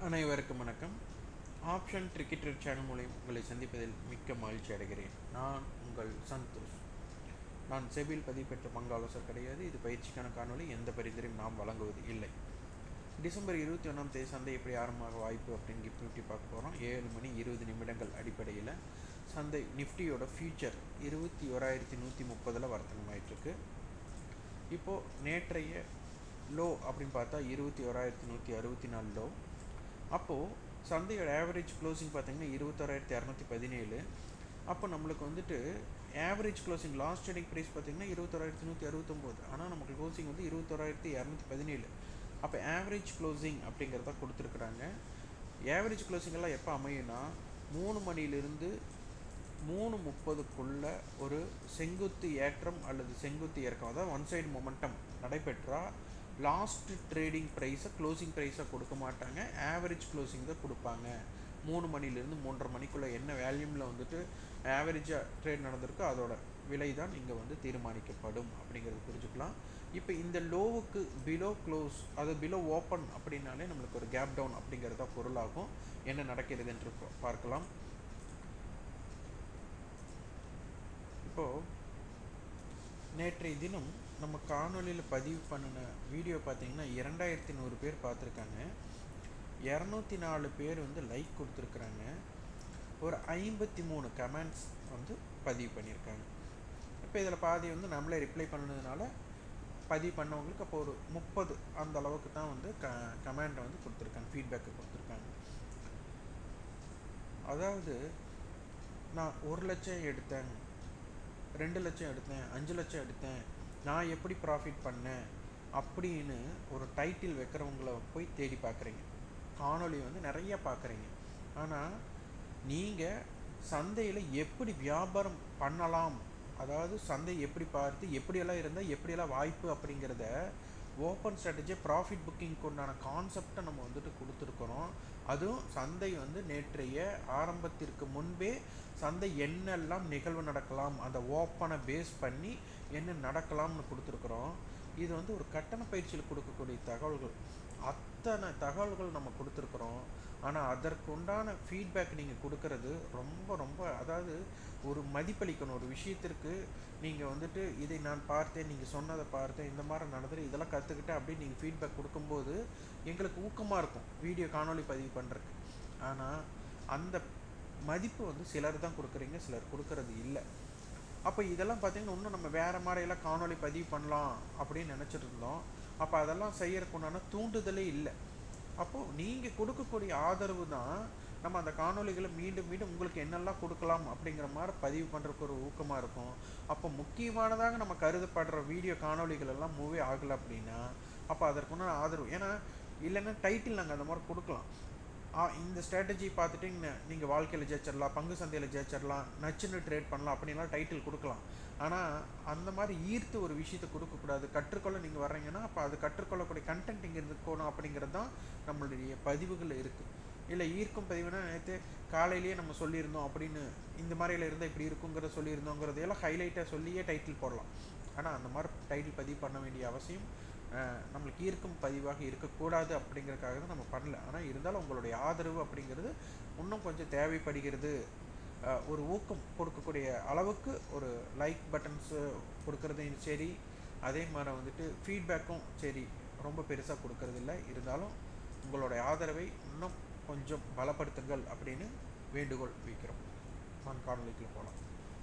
அனைவருக்கும் வணக்கம். Option cricketer channel மூலம் உங்களை சந்திப்பதில் மிக்க மகிழ்ச்சி அடைகிறேன். நான் உங்கள் சந்தோஷ். நான் செபியில் பதிவு பெற்ற பங்காலோசர் கிடையாது. இது பயிற்சிக்கான காணொலி. எந்த பரிந்துரையும் நாம் வழங்குவது இல்லை. டிசம்பர் 21 சந்தை எப்படி ஆரம்பமாக வாய்ப்பு அப்படின்னு கிஃப்ட் நிஃப்டி பார்க்க போகிறோம். 7:20 அடிப்படையில் சந்தை நிஃப்டியோட ஃபியூச்சர் 21,130 வர்த்தகமாயிட்டிருக்கு. இப்போது நேற்றைய லோ அப்படின்னு பார்த்தா 21,164 லோ. அப்போது சந்தையோட ஆவரேஜ் க்ளோசிங் பார்த்திங்கன்னா 21,217. அப்போ நம்மளுக்கு வந்துட்டு average closing last trading price பார்த்திங்கன்னா 21,169. ஆனால் நமக்கு க்ளோசிங் வந்து 21,217. அப்போ ஆவரேஜ் க்ளோசிங் அப்படிங்கிறத கொடுத்துருக்குறாங்க. ஆவரேஜ் க்ளோசிங் எல்லாம் எப்போ அமையும்னா 3 மணிலிருந்து 3:30க்குள்ள ஒரு செங்குத்து ஏற்றம் அல்லது செங்குத்து இறக்கம், அதாவது ஒன் சைடு மொமெண்டம் நடைபெற்றால் லாஸ்ட் ட்ரேடிங் ப்ரைஸை க்ளோசிங் ப்ரைஸை கொடுக்க மாட்டாங்க, ஆவரேஜ் க்ளோசிங் தான் கொடுப்பாங்க. 3 மணிலேருந்து 3:30 மணிக்குள்ளே என்ன வேல்யூமில் வந்துட்டு ஆவரேஜாக ட்ரேட் நடந்திருக்கோ அதோட விலை தான் இங்கே வந்து தீர்மானிக்கப்படும் அப்படிங்கிறது புரிஞ்சுக்கலாம். இப்போ இந்த லோவுக்கு பிலோ க்ளோஸ், அது பிலோ ஓப்பன் அப்படின்னாலே நம்மளுக்கு ஒரு கேப் டவுன் அப்படிங்கிறதா பொருளாகும். என்ன நடக்கிறது என்று பார்க்கலாம். இப்போது நேற்றைய தினம் நம்ம காணொலியில் பதிவு பண்ணின வீடியோ பார்த்திங்கன்னா 2100 பேர் பார்த்துருக்காங்க. 204 பேர் வந்து லைக் கொடுத்துருக்குறாங்க. ஒரு 53 கமெண்ட்ஸ் வந்து பதிவு பண்ணியிருக்காங்க. இப்போ இதில் பாதி வந்து நம்மளே ரிப்ளை பண்ணதுனால பதிவு பண்ணவங்களுக்கு அப்போ ஒரு 30 அந்த அளவுக்கு தான் வந்து கமெண்ட்டை வந்து கொடுத்துருக்காங்க, ஃபீட்பேக்கு கொடுத்துருக்காங்க. அதாவது நான் 1 லட்சம் எடுத்தேன், 2 லட்சம் எடுத்தேன், 5 லட்சம் எடுத்தேன், நான் எப்படி ப்ராஃபிட் பண்ணேன் அப்படின்னு ஒரு டைட்டில் வைக்கிறவங்கள போய் தேடி பார்க்குறீங்க. காணொலி வந்து நிறைய பார்க்குறீங்க. ஆனால் நீங்கள் சந்தையில் எப்படி வியாபாரம் பண்ணலாம், அதாவது சந்தை எப்படி பார்த்து எப்படியெல்லாம் இருந்தால் எப்படியெல்லாம் வாய்ப்பு அப்படிங்கிறத ஓப்பன் ஸ்ட்ராட்டஜி ப்ராஃபிட் புக்கிங்க்கு உண்டான கான்செப்டை நம்ம வந்துட்டு கொடுத்துருக்குறோம். அதுவும் சந்தை வந்து நேற்றைய ஆரம்பத்திற்கு முன்பே சந்தை என்னெல்லாம் நிகழ்வு நடக்கலாம், அந்த ஓப்பனை பேஸ் பண்ணி என்ன நடக்கலாம்னு கொடுத்துருக்குறோம். இது வந்து ஒரு கட்டண பயிற்சியில் கொடுக்கக்கூடிய தகவல்கள். அத்தனை தகவல்கள் நம்ம கொடுத்துருக்குறோம். ஆனால் அதற்கு உண்டான ஃபீட்பேக் நீங்கள் கொடுக்கறது ரொம்ப ரொம்ப, அதாவது ஒரு மதிப்பளிக்கணும். ஒரு விஷயத்திற்கு நீங்கள் வந்துட்டு இதை நான் பார்த்தேன், நீங்கள் சொன்னதை பார்த்தேன், இந்த மாதிரி நடந்துட்டு இதெல்லாம் கற்றுக்கிட்டேன் அப்படின்னு நீங்கள் ஃபீட்பேக் கொடுக்கும்போது எங்களுக்கு ஊக்கமாக இருக்கும் வீடியோ காணொலி பதிவு பண்ணுறதுக்கு. ஆனால் அந்த மதிப்பு வந்து சிலர் தான் கொடுக்குறீங்க, சிலர் கொடுக்கறது இல்லை. அப்போ இதெல்லாம் பார்த்திங்கன்னா இன்னும் நம்ம வேறு மாதிரியெல்லாம் காணொலி பதிவு பண்ணலாம் அப்படின்னு நினச்சிட்டு இருந்தோம். அப்போ அதெல்லாம் செய்யறதுக்கு உண்டான தூண்டுதலே இல்லை. அப்போது நீங்கள் கொடுக்கக்கூடிய ஆதரவு தான் நம்ம அந்த காணொலிகளை மீண்டும் மீண்டும் உங்களுக்கு என்னெல்லாம் கொடுக்கலாம் அப்படிங்கிற மாதிரி பதிவு பண்ணுறதுக்கு ஒரு ஊக்கமாக இருக்கும். அப்போ முக்கியமானதாக நம்ம கருதப்படுற வீடியோ காணொலிகள் எல்லாம் மூவே ஆகலை அப்படின்னா அப்போ அதற்குன்னு ஆதரவு, ஏன்னா இல்லைன்னா டைட்டில் நாங்கள் அந்த மாதிரி கொடுக்கலாம். இந்த ஸ்ட்ராட்டஜி பார்த்துட்டு நீங்கள் வாழ்க்கையில் ஜெயிச்சிடலாம், பங்கு சந்தையில் ஜெயிச்சிடலாம், நச்சுன்னு ட்ரேட் பண்ணலாம் அப்படின்லாம் டைட்டில் கொடுக்கலாம். ஆனால் அந்த மாதிரி ஈர்த்து ஒரு விஷயத்தை கொடுக்கக்கூடாது. கற்றுக்கொள்ள நீங்கள் வர்றீங்கன்னா அப்போ அது கற்றுக்கொள்ளக்கூடிய கண்டென்ட் இங்கே இருக்கணும் அப்படிங்கிறது தான் நம்மளுடைய பதிவுகள் இருக்குது. இல்லை ஈர்க்கும் பதிவுனா நேற்று காலையிலேயே நம்ம சொல்லியிருந்தோம் அப்படின்னு, இந்த மாதிரியில் இருந்தால் இப்படி இருக்குங்கிறத சொல்லியிருந்தோங்கிறதையெல்லாம் ஹைலைட்டாக சொல்லியே டைட்டில் போடலாம். ஆனால் அந்த மாதிரி டைட்டில் பதிவு பண்ண வேண்டிய அவசியம் நம்மளுக்கு ஈர்க்கும் பதிவாக இருக்கக்கூடாது அப்படிங்கிறதுக்காக தான் நம்ம பண்ணல. ஆனால் இருந்தாலும் உங்களுடைய ஆதரவு அப்படிங்கிறது இன்னும் கொஞ்சம் தேவைப்படுகிறது. ஒரு ஊக்கம் கொடுக்கக்கூடிய அளவுக்கு ஒரு லைக் பட்டன்ஸு கொடுக்குறதையும் சரி, அதே மாதிரி வந்துட்டு ஃபீட்பேக்கும் சரி ரொம்ப பெருசாக கொடுக்கறது இல்லை. இருந்தாலும் உங்களுடைய ஆதரவை இன்னும் கொஞ்சம் பலப்படுத்துங்கள் அப்படின்னு வேண்டுகோள் வைக்கிறோம். நான் காணொலிக்கு போகலாம்.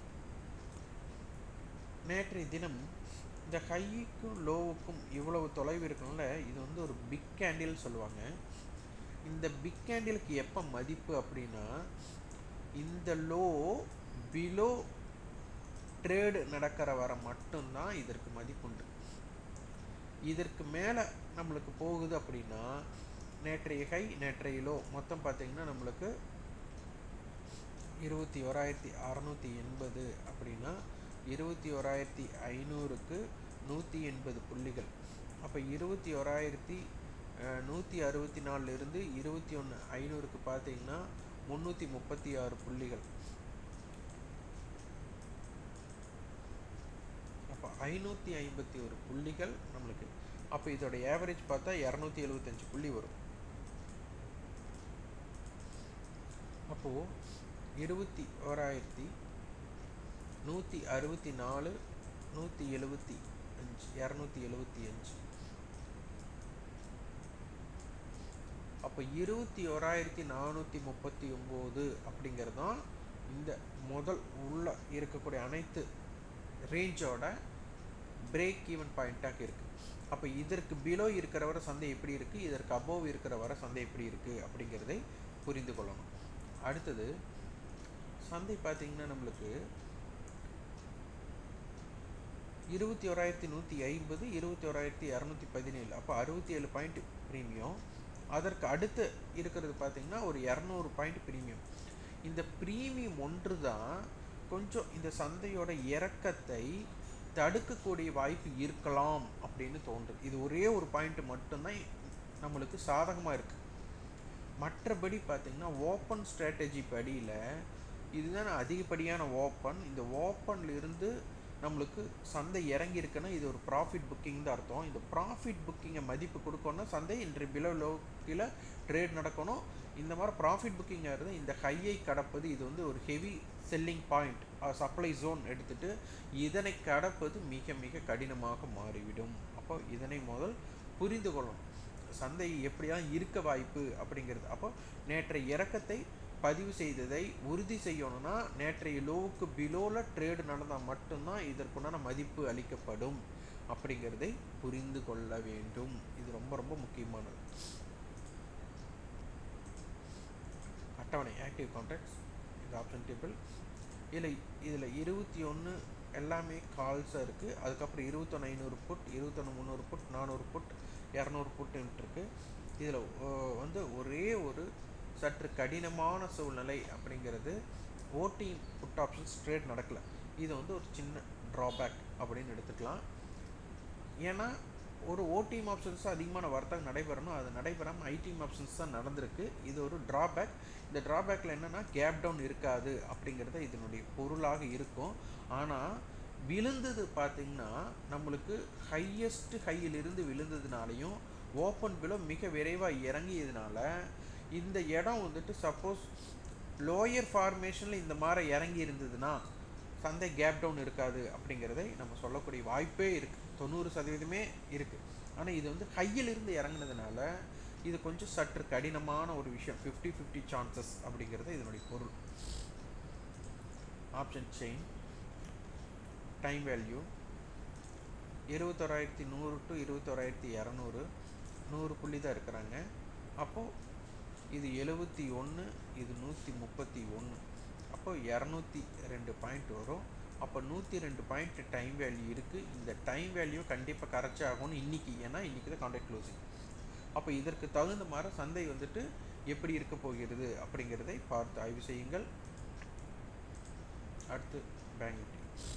நேற்றைய தினம் இந்த ஹைக்கும் லோவுக்கும் இவ்வளவு தொலைவு இருக்கணும்ல, இது வந்து ஒரு பிக் கேண்டில் சொல்லுவாங்க. இந்த பிக் கேண்டிலுக்கு எப்போ மதிப்பு அப்படின்னா இந்த லோ பிலோ ட்ரேடு நடக்கிற வர மட்டும்தான் இதற்கு மதிப்புண்டு. இதற்கு மேலே நம்மளுக்கு போகுது அப்படின்னா நேற்றைய ஹை நேற்றைய லோ மொத்தம் பார்த்திங்கன்னா நம்மளுக்கு 21,680 அப்படின்னா 21,500க்கு 180 புள்ளிகள். அப்போ 21,164லிருந்து 21,500க்கு பார்த்தீங்கன்னா 336 புள்ளிகள். அப்போ 551 புள்ளிகள் நம்மளுக்கு. அப்போ இதோட ஆவரேஜ் பார்த்தா 275 புள்ளி வரும். அப்போது 21,164 175 275. அப்போ 21,439 அப்படிங்கிறது தான் இந்த முதல் உள்ள இருக்கக்கூடிய அனைத்து ரேஞ்சோட பிரேக் ஈவன் பாயிண்ட்டாக இருக்குது. அப்போ இதற்கு பிலோ இருக்கிற வரை சந்தை எப்படி இருக்குது, இதற்கு அபோவ் இருக்கிற வரை சந்தை எப்படி இருக்குது அப்படிங்கிறதை புரிந்து கொள்ளணும். அடுத்தது சந்தை பார்த்திங்கன்னா நம்மளுக்கு 21,150 21,217, அப்போ 67 பாயிண்ட் ப்ரீமியம். அதற்கு அடுத்து இருக்கிறது பார்த்திங்கன்னா ஒரு 200 பாயிண்ட் ப்ரீமியம். இந்த ப்ரீமியம் ஒன்று தான் கொஞ்சம் இந்த சந்தையோட இறக்கத்தை தடுக்கக்கூடிய வாய்ப்பு இருக்கலாம் அப்படின்னு தோன்றுது. இது ஒரே ஒரு பாயிண்ட் மட்டும்தான் நம்மளுக்கு சாதகமாக இருக்குது. மற்றபடி பார்த்திங்கன்னா ஓப்பன் ஸ்ட்ராட்டஜி படியில் இதுதான் அதிகப்படியான ஓப்பன். இந்த ஓப்பனில் இருந்து நம்மளுக்கு சந்தை இறங்கி இருக்குன்னா இது ஒரு ப்ராஃபிட் புக்கிங் தான் அர்த்தம். இந்த ப்ராஃபிட் புக்கிங்கை மதிப்பு கொடுக்கணும்னா சந்தை இன்று பிலோ லோ கீழே ட்ரேட் நடக்கணும். இந்த மாதிரி ப்ராஃபிட் புக்கிங்காக இருந்தால் இந்த ஹையை கடப்பது இது வந்து ஒரு heavy selling point, supply zone எடுத்துகிட்டு இதனை கடப்பது மிக மிக கடினமாக மாறிவிடும். அப்போ இதனை முதல் புரிந்து கொள்ளணும், சந்தை எப்படிலாம் இருக்க வாய்ப்பு அப்படிங்கிறது. அப்போ நேற்றைய இறக்கத்தை பதிவு செய்ததை உறுதி செய்யணும்னா நேற்றைய லோவுக்கு பிலோவில் ட்ரேடு நடந்தால் மட்டும்தான் இதற்குண்டான மதிப்பு அளிக்கப்படும் அப்படிங்கிறதை புரிந்து கொள்ள வேண்டும். இது ரொம்ப ரொம்ப முக்கியமானது. அட்டவணை ஆக்டிவ் கான்ட்ராக்ட்ஸ், இது ஆப்ஷன் டேபிள். இதில் 21 எல்லாமே கால்ஸாக இருக்குது. அதுக்கப்புறம் 21,500 புட், 21,300 புட், 400 புட், 200 புட்டுன்ட்டு இருக்குது. இதில் வந்து ஒரே ஒரு சற்று கடினமான சூழ்நிலை அப்படிங்கிறது ஓடிஎம் புட் ஆப்ஷன்ஸ் ட்ரேட் நடக்கலை. இது வந்து ஒரு சின்ன ட்ராபேக் அப்படின்னு எடுத்துக்கலாம். ஏன்னா ஒரு ஓடிஎம் ஆப்ஷன்ஸ் அதிகமான வர்த்தகம் நடைபெறணும், அது நடைபெறாமல் ஐடிஎம் ஆப்ஷன்ஸ் தான் நடந்திருக்கு. இது ஒரு ட்ராபேக். இந்த ட்ராபேக்கில் என்னென்னா கேப் டவுன் இருக்காது அப்படிங்கிறத இதனுடைய பொருளாக இருக்கும். ஆனால் விழுந்தது பார்த்திங்கன்னா நம்மளுக்கு ஹையஸ்ட் ஹையிலிருந்து விழுந்ததுனாலையும் ஓப்பன் பிலோ மிக விரைவாக இறங்கியதுனால இந்த இடம் வந்துட்டு சப்போஸ் லோயர் ஃபார்மேஷனில் இந்த மாதிரி இறங்கி இருந்ததுன்னா சந்தை கேப் டவுன் இருக்காது அப்படிங்கிறதை நம்ம சொல்லக்கூடிய வாய்ப்பே இருக்குது. 90% இருக்குது. ஆனால் இது வந்து ஹையிலிருந்து இறங்கினதுனால இது கொஞ்சம் சற்று கடினமான ஒரு விஷயம். 50-50 சான்சஸ் அப்படிங்கிறது இதனுடைய பொருள். Option chain time value 21,100 to 21,200, 100 புள்ளி தான் இருக்கிறாங்க. அப்போது இது 71, இது 131, அப்போ 202 பாயிண்ட் வரும். அப்போ 102 பாயிண்ட் டைம் வேல்யூ இருக்குது. இந்த டைம் வேல்யூ கண்டிப்பாக கரெக்ட் ஆகும்னு இன்றைக்கி, ஏன்னா இன்றைக்கி தான் கான்ட்ராக்ட் க்ளோசிங். அப்போ இதற்கு தகுந்த மாதிரி சந்தை வந்துட்டு எப்படி இருக்க போகிறது அப்படிங்கிறதை பார்த்து ஆய்வு செய்யுங்கள். அடுத்து பேங்க் நிஃப்டி.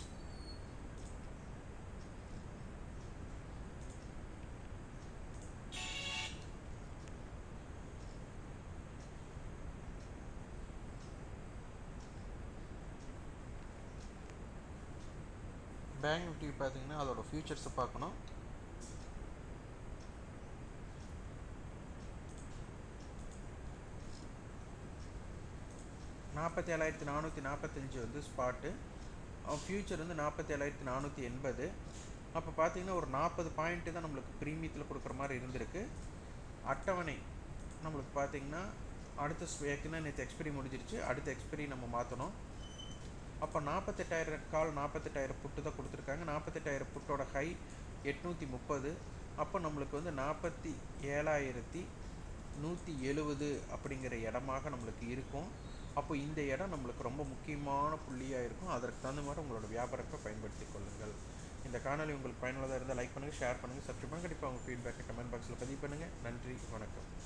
பேங்க் நிஃப்டி பார்த்தீங்கன்னா அதோட ஃபியூச்சர்ஸை பார்க்கணும். $47,445 வந்து ஸ்பாட்டு, ஃபியூச்சர் வந்து 47,480. அப்போ பார்த்தீங்கன்னா ஒரு 40 பாயிண்ட்டு தான் நம்மளுக்கு ப்ரீமியத்தில் கொடுக்குற மாதிரி இருந்திருக்கு. அட்டவணை நம்மளுக்கு பார்த்தீங்கன்னா அடுத்த ஏற்கனவே நேற்று எக்ஸ்பைரி முடிஞ்சிருச்சு, அடுத்த எக்ஸ்பைரி நம்ம மாற்றணும். அப்போ 48,000 கால் 48,000 புட்டு தான் கொடுத்துருக்காங்க. 48,000 புட்டோட ஹை 830. அப்போ நம்மளுக்கு வந்து 47,170 அப்படிங்கிற இடமாக நம்மளுக்கு இருக்கும். அப்போ இந்த இடம் நம்மளுக்கு ரொம்ப முக்கியமான புள்ளியாக இருக்கும். அதற்கு தகுந்த மாதிரி உங்களோட வியாபாரத்தை பயன்படுத்தி கொள்ளுங்கள். இந்த காணொலி உங்களுக்கு பயனுள்ளதாக இருந்தால் லைக் பண்ணுங்கள், ஷேர் பண்ணுங்கள், சப்ஸ்கிரைப் பண்ணுங்கள். கண்டிப்பாக உங்கள் ஃபீட்பேக்கை கமெண்ட் பாக்ஸில் பதிவு பண்ணுங்கள். நன்றி, வணக்கம்.